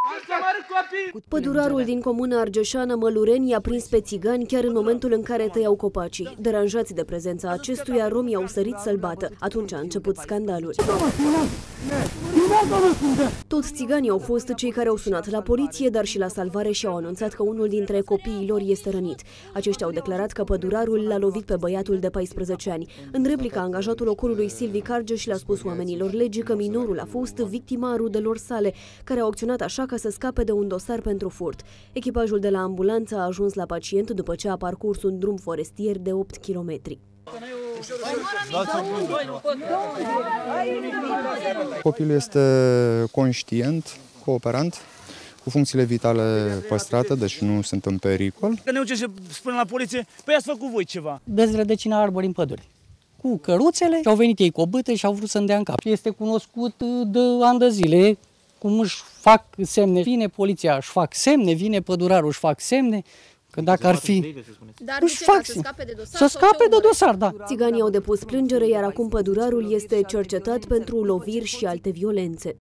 Pădurarul din comuna Argeșană Mălureni i-a prins pe țigani chiar în momentul în care tăiau copacii. Deranjați de prezența acestuia, romii au sărit să-l bată. Atunci a început scandalul. Toți țiganii au fost cei care au sunat la poliție, dar și la salvare și au anunțat că unul dintre copiii lor este rănit. Aceștia au declarat că pădurarul l-a lovit pe băiatul de 14 ani. În replică, angajatul locului Silvic Argeș le-a spus oamenilor legii că minorul a fost victima rudelor sale, care au acționat așa ca să scape de un dosar pentru furt. Echipajul de la ambulanță a ajuns la pacient după ce a parcurs un drum forestier de 8 kilometri. Copilul este conștient, cooperant, cu funcțiile vitale păstrate, deci nu sunt în pericol. Că ne duce și spune la poliție, păi ați făcut voi ceva. Dezrădăcina arbori în pădure. Cu căruțele și au venit ei cu o bâtă și au vrut să-mi dea în cap. Este cunoscut de ani de zile, cum își fac semne. Vine poliția, își fac semne, vine pădurarul, își fac semne. Că dacă ar fi... Dar își fac să scape de dosar? Să scape de dosar, da. Țiganii au depus plângere, iar acum pădurarul este cercetat pentru loviri și alte violențe.